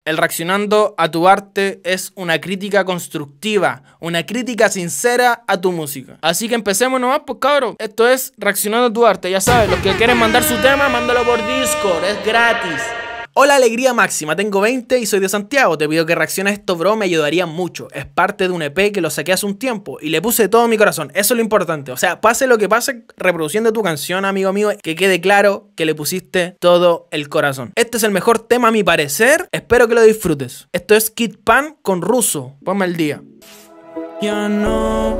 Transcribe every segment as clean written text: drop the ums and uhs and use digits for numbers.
El reaccionando a tu arte es una crítica constructiva, una crítica sincera a tu música. Así que empecemos nomás, pues cabros. Esto es reaccionando a tu arte, ya sabes. Los que quieren mandar su tema, mándalo por Discord, es gratis. Hola, alegría máxima, tengo 20 y soy de Santiago. Te pido que reacciones a esto, bro, me ayudaría mucho. Es parte de un EP que lo saqué hace un tiempo y le puse todo mi corazón, eso es lo importante. O sea, pase lo que pase reproduciendo tu canción, amigo mío, que quede claro que le pusiste todo el corazón. Este es el mejor tema a mi parecer, espero que lo disfrutes. Esto es Kid Pan con Russo, ponme el día. Ya no,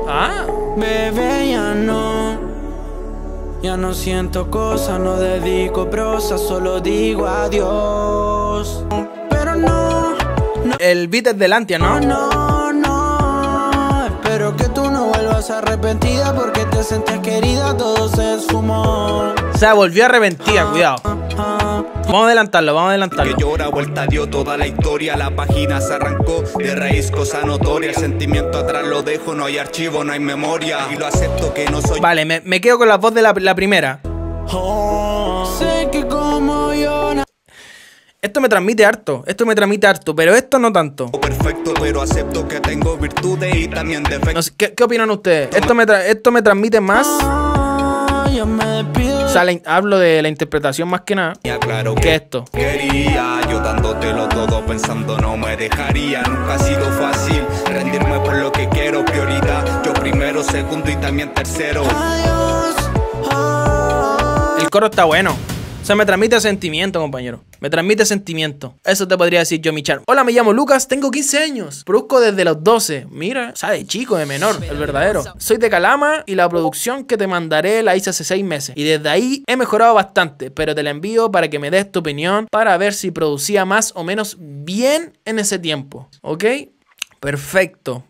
bebé, ya no. Ya no siento cosas, no dedico prosa, solo digo adiós. Pero no. El beat es del Antia, ¿no? No. Espero que tú no vuelvas arrepentida porque te sentías querida, todo se esfumó. O sea, volvió arrepentida, cuidado. Vamos a adelantarlo, Que llora, vuelta dio toda la historia. La página se arrancó de raíz, cosa notoria. El sentimiento atrás lo dejo, no hay archivo, no hay memoria. Y lo acepto que no soy. Vale, me quedo con la voz de la primera. Sé que como yo Esto me transmite harto, pero esto no tanto. Perfecto, pero acepto que tengo virtudes y también defectos. No sé, ¿qué opinan ustedes? Esto me transmite más. yo me despido. O sea, hablo de la interpretación más que nada. Claro que esto. Quería, yo dándotelo todo pensando no me dejaría. Nunca ha sido fácil rendirme por lo que quiero. Prioridad, yo primero, segundo y también tercero. Adiós. El coro está bueno. O sea, me transmite sentimiento, compañero. Me transmite sentimiento. Eso te podría decir yo, mi charm. Hola, me llamo Lucas, tengo 15 años. Produzco desde los 12. Mira, o sea, de chico, de menor, el verdadero. Soy de Calama y la producción que te mandaré la hice hace 6 meses. Y desde ahí he mejorado bastante, pero te la envío para que me des tu opinión para ver si producía más o menos bien en ese tiempo. ¿Ok? Perfecto.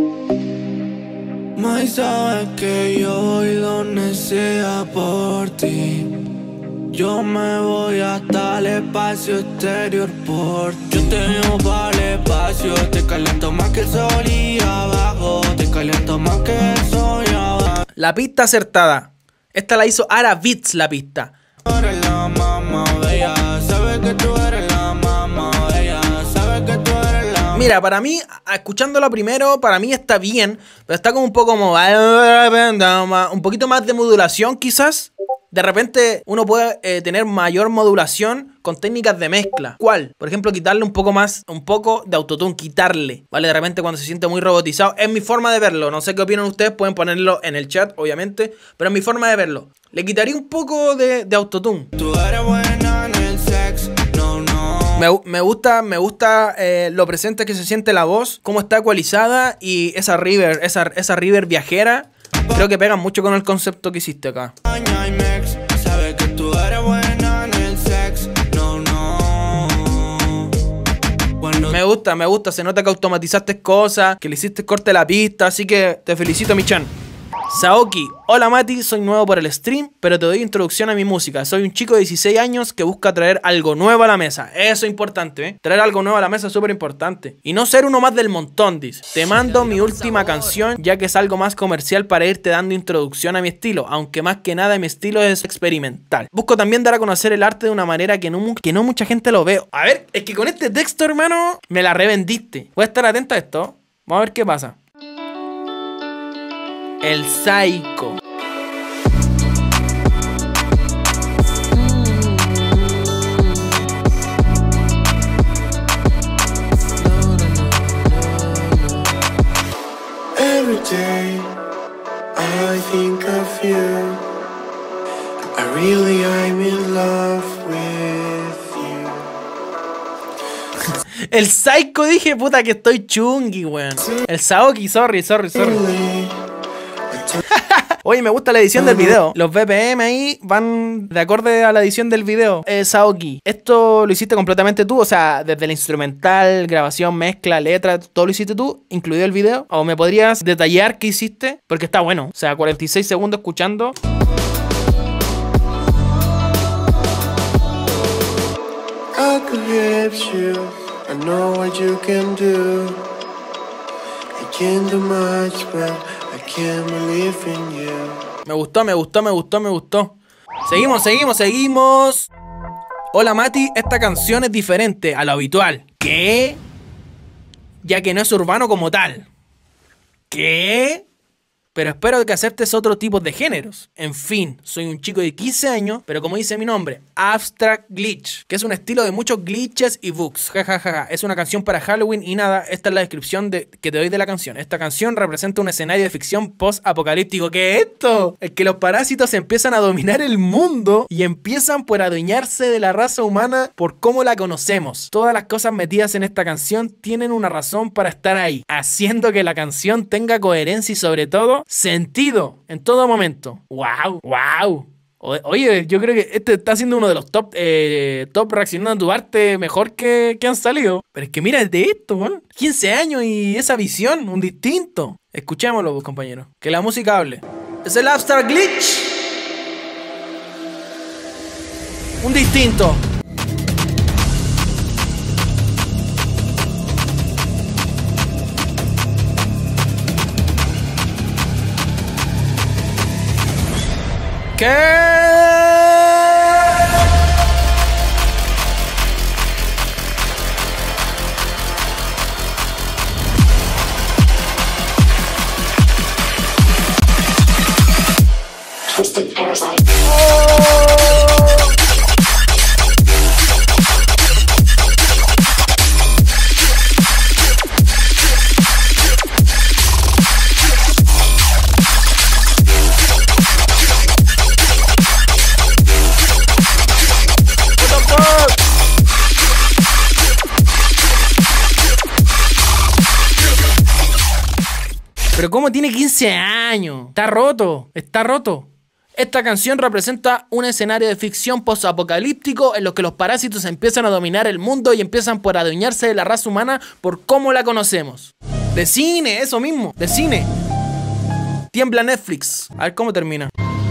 Mai sabes que yo voy donde sea por ti. Yo me voy hasta el espacio exterior por ti. Yo te llevo para el espacio. Te caliento más que el sol y abajo. Te caliento más que el sol y abajo. La pista acertada. Esta la hizo Ara Beats, la pista. Tú eres la mamá bella. Sabes que tú eres la mamá bella. Sabes que tú eres la. Mira, para mí, escuchándolo primero, para mí está bien. Pero está como un poco como... un poquito más de modulación quizás. De repente uno puede tener mayor modulación con técnicas de mezcla. ¿Cuál? Por ejemplo, quitarle un poco de autotune, quitarle, ¿vale? De repente cuando se siente muy robotizado. Es mi forma de verlo. No sé qué opinan ustedes, pueden ponerlo en el chat, obviamente. Pero es mi forma de verlo. Le quitaría un poco de autotune. Tú eres buena en el sex. No. Me gusta lo presente que se siente la voz, cómo está ecualizada y esa reverb viajera. Creo que pegan mucho con el concepto que hiciste acá. Sabes que tú eres buena en el sex. No. Me gusta, se nota que automatizaste cosas, que le hiciste corte a la pista, así que te felicito, mi chan. Saoki, hola Mati, soy nuevo por el stream, pero te doy introducción a mi música. Soy un chico de 16 años que busca traer algo nuevo a la mesa. Eso es importante, ¿eh? Traer algo nuevo a la mesa es súper importante. Y no ser uno más del montón, dice. Te mando mi última canción, ya que es algo más comercial para irte dando introducción a mi estilo, aunque más que nada mi estilo es experimental. Busco también dar a conocer el arte de una manera que no mucha gente lo ve. A ver, es que con este texto, hermano, me la revendiste. Voy a estar atento a esto. Vamos a ver qué pasa. El Psycho. Every day I think of you. I'm in love with you. El Psycho, dije, puta que estoy chungui, weón. El Saoki, sorry. Oye, me gusta la edición del video. Los BPM ahí van de acorde a la edición del video. Saoki, ¿esto lo hiciste completamente tú? O sea, desde el instrumental, grabación, mezcla, letra, ¿todo lo hiciste tú? ¿Incluido el video? ¿O me podrías detallar qué hiciste? Porque está bueno. O sea, 46 segundos escuchando. I could help you. I know what you can do. I can't do much, but I can believe in you. Me gustó. Seguimos. Hola Mati, esta canción es diferente a lo habitual. ¿Qué? Ya que no es urbano como tal. ¿Qué? Pero espero que aceptes otro tipo de géneros. En fin, soy un chico de 15 años, pero como dice mi nombre, Abstract Glitch, que es un estilo de muchos glitches y bugs. Jajaja. Es una canción para Halloween y nada, esta es la descripción que te doy de la canción. Esta canción representa un escenario de ficción post-apocalíptico. ¿Qué es esto? Es que los parásitos empiezan a dominar el mundo y empiezan por adueñarse de la raza humana por cómo la conocemos. Todas las cosas metidas en esta canción tienen una razón para estar ahí, haciendo que la canción tenga coherencia y sobre todo sentido en todo momento. ¡Wow! ¡Wow! Oye, yo creo que este está siendo uno de los top reaccionando a tu arte mejor que han salido. Pero es que mira de esto, ¿no? 15 años y esa visión, un distinto. Escuchémoslo, compañeros. Que la música hable. Es el Abstract Glitch. Un distinto. ¿Qué? Twisted Parasite. Pero ¿cómo tiene 15 años? Está roto, está roto. Esta canción representa un escenario de ficción post-apocalíptico en los que los parásitos empiezan a dominar el mundo y empiezan por adueñarse de la raza humana por cómo la conocemos. De cine, eso mismo, de cine. Tiembla Netflix. A ver cómo termina.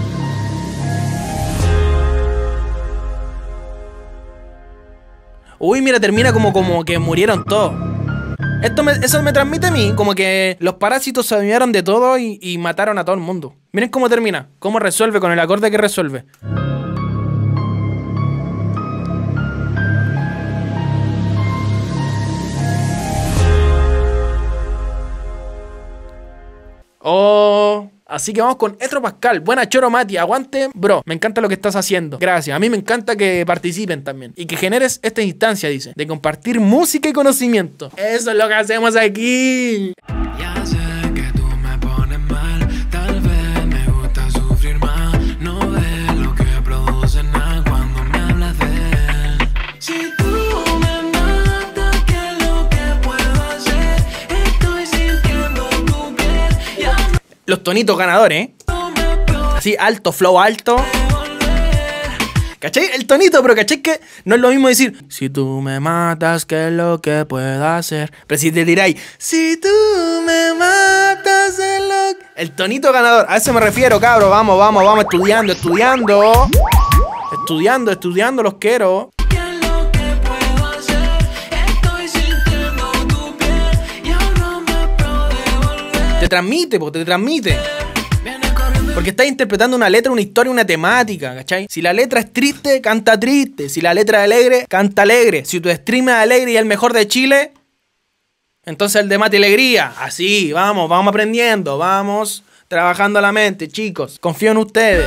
Uy, mira, termina como que murieron todos. Eso me transmite a mí, como que los parásitos se adueñaron de todo y mataron a todo el mundo. Miren cómo termina, cómo resuelve con el acorde que resuelve. Oh, así que vamos con Etro Pascal. Buena Choro Mati, aguante, bro. Me encanta lo que estás haciendo. Gracias. A mí me encanta que participen también. Y que generes esta instancia, dice, de compartir música y conocimiento. Eso es lo que hacemos aquí. Ya sé que tú me pones mal, tal vez me gusta sufrir más. No ves lo que produce nada cuando me hablas de él. Si tú me matas, ¿qué es lo que puedo hacer? Estoy sintiendo tu piel. Ya Los tonitos ganadores, ¿eh? Así, alto, flow alto. ¿Cachai? El tonito, pero ¿cachai? Que no es lo mismo decir si tú me matas, ¿qué es lo que puedo hacer? Pero si te tiráis si tú me matas, ¿qué es lo que... El tonito ganador, a eso me refiero, cabro. Vamos, estudiando los quiero. Te transmite, te transmite. Porque estás interpretando una letra, una historia, una temática, ¿cachai? Si la letra es triste, canta triste. Si la letra es alegre, canta alegre. Si tu stream es alegre y el mejor de Chile, entonces el de Mati Alegría. Así, vamos aprendiendo, vamos trabajando la mente, chicos. Confío en ustedes.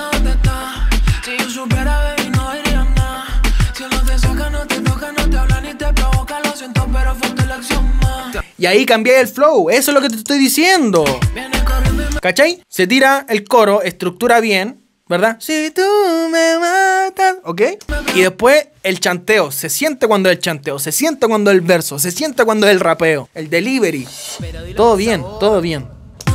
Y ahí cambié el flow, eso es lo que te estoy diciendo. ¿Cachai? Se tira el coro, estructura bien, ¿verdad? Si tú me matas, ¿ok? Y después el chanteo, se siente cuando es el chanteo, se siente cuando es el verso, se siente cuando es el rapeo, el delivery. Todo bien, todo bien.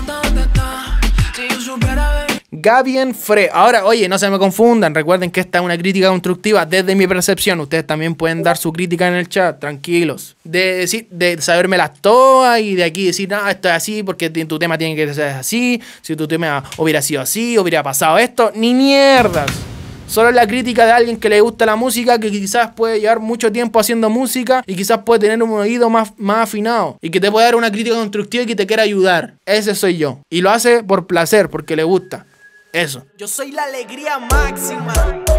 Gabien Fre. Ahora, oye, no se me confundan. Recuerden que esta es una crítica constructiva desde mi percepción. Ustedes también pueden dar su crítica en el chat, tranquilos. De sabérmelas todas y de aquí decir, no, esto es así porque tu tema tiene que ser así. Si tu tema hubiera sido así, hubiera pasado esto. Ni mierdas. Solo es la crítica de alguien que le gusta la música, que quizás puede llevar mucho tiempo haciendo música y quizás puede tener un oído más afinado y que te puede dar una crítica constructiva y que te quiera ayudar. Ese soy yo. Y lo hace por placer, porque le gusta. Eso. Yo soy la alegría máxima.